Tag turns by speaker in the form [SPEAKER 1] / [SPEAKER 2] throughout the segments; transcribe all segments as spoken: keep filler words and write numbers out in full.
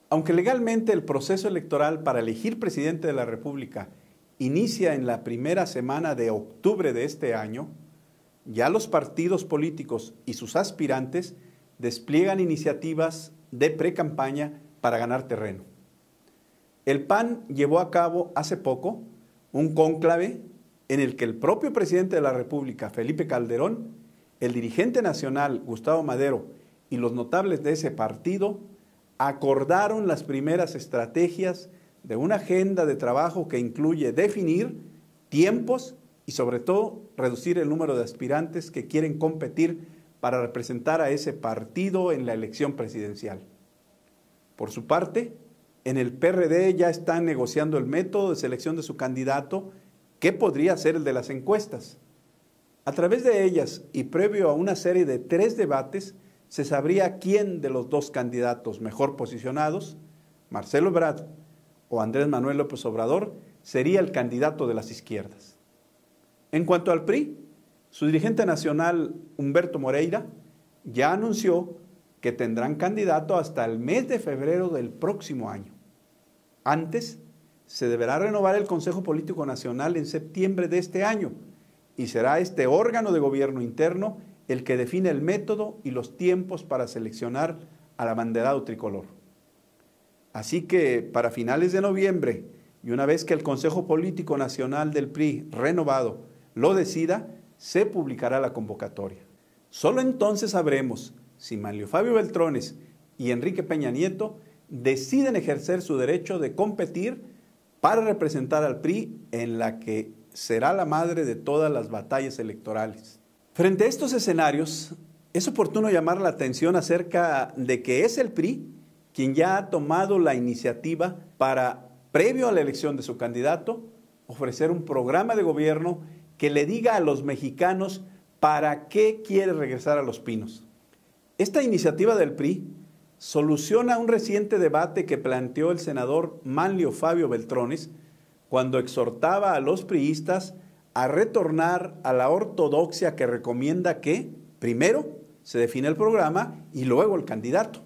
[SPEAKER 1] Aunque legalmente el proceso electoral para elegir presidente de la República inicia en la primera semana de octubre de este año, ya los partidos políticos y sus aspirantes despliegan iniciativas de precampaña para ganar terreno. El P A N llevó a cabo hace poco un cónclave en el que el propio presidente de la República, Felipe Calderón, el dirigente nacional, Gustavo Madero, y los notables de ese partido acordaron las primeras estrategias de una agenda de trabajo que incluye definir tiempos y sobre todo reducir el número de aspirantes que quieren competir para representar a ese partido en la elección presidencial. Por su parte, en el P R D ya están negociando el método de selección de su candidato, que podría ser el de las encuestas. A través de ellas y previo a una serie de tres debates, se sabría quién de los dos candidatos mejor posicionados, Marcelo Ebrard o Andrés Manuel López Obrador, sería el candidato de las izquierdas. En cuanto al P R I, su dirigente nacional, Humberto Moreira, ya anunció que tendrán candidato hasta el mes de febrero del próximo año. Antes, se deberá renovar el Consejo Político Nacional en septiembre de este año y será este órgano de gobierno interno el que define el método y los tiempos para seleccionar al abanderado tricolor. Así que para finales de noviembre y una vez que el Consejo Político Nacional del P R I renovado lo decida, se publicará la convocatoria. Solo entonces sabremos si Manlio Fabio Beltrones y Enrique Peña Nieto deciden ejercer su derecho de competir para representar al P R I en la que será la madre de todas las batallas electorales. Frente a estos escenarios, es oportuno llamar la atención acerca de que es el P R I quien ya ha tomado la iniciativa para, previo a la elección de su candidato, ofrecer un programa de gobierno que le diga a los mexicanos para qué quiere regresar a Los Pinos. Esta iniciativa del P R I soluciona un reciente debate que planteó el senador Manlio Fabio Beltrones cuando exhortaba a los priistas a retornar a la ortodoxia que recomienda que, primero, se define el programa y luego el candidato.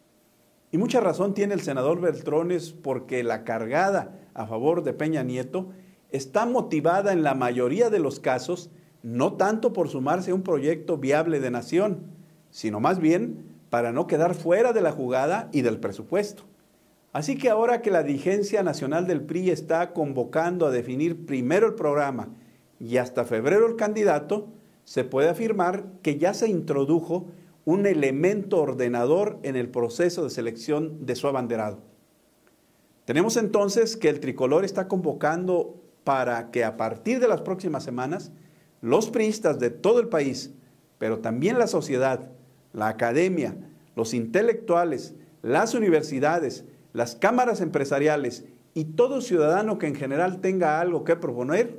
[SPEAKER 1] Y mucha razón tiene el senador Beltrones porque la cargada a favor de Peña Nieto está motivada en la mayoría de los casos no tanto por sumarse a un proyecto viable de nación, sino más bien para no quedar fuera de la jugada y del presupuesto. Así que ahora que la dirigencia nacional del P R I está convocando a definir primero el programa y hasta febrero el candidato, se puede afirmar que ya se introdujo un elemento ordenador en el proceso de selección de su abanderado. Tenemos entonces que el tricolor está convocando para que a partir de las próximas semanas, los priistas de todo el país, pero también la sociedad, la academia, los intelectuales, las universidades, las cámaras empresariales y todo ciudadano que en general tenga algo que proponer,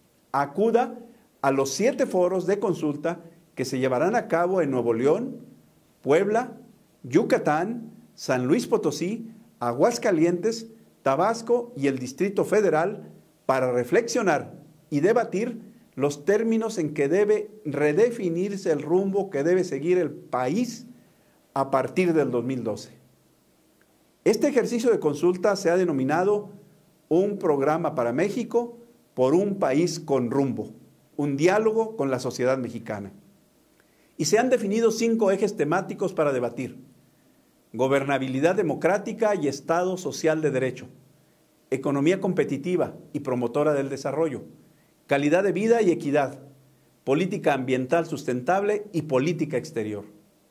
[SPEAKER 1] acuda a los siete foros de consulta que se llevarán a cabo en Nuevo León, Puebla, Yucatán, San Luis Potosí, Aguascalientes, Tabasco y el Distrito Federal para reflexionar y debatir los términos en que debe redefinirse el rumbo que debe seguir el país a partir del dos mil doce. Este ejercicio de consulta se ha denominado un programa para México por un país con rumbo, un diálogo con la sociedad mexicana. Y se han definido cinco ejes temáticos para debatir: gobernabilidad democrática y Estado social de derecho, economía competitiva y promotora del desarrollo, calidad de vida y equidad, política ambiental sustentable y política exterior.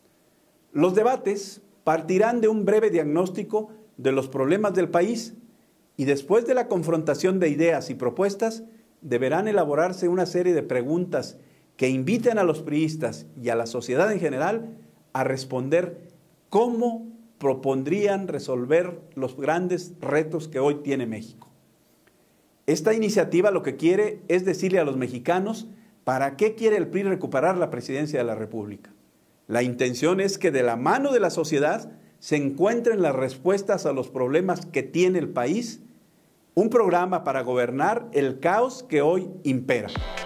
[SPEAKER 1] Los debates partirán de un breve diagnóstico de los problemas del país y después de la confrontación de ideas y propuestas deberán elaborarse una serie de preguntas que inviten a los priistas y a la sociedad en general a responder cómo propondrían resolver los grandes retos que hoy tiene México. Esta iniciativa lo que quiere es decirle a los mexicanos para qué quiere el P R I recuperar la presidencia de la República. La intención es que de la mano de la sociedad se encuentren las respuestas a los problemas que tiene el país, un programa para gobernar el caos que hoy impera.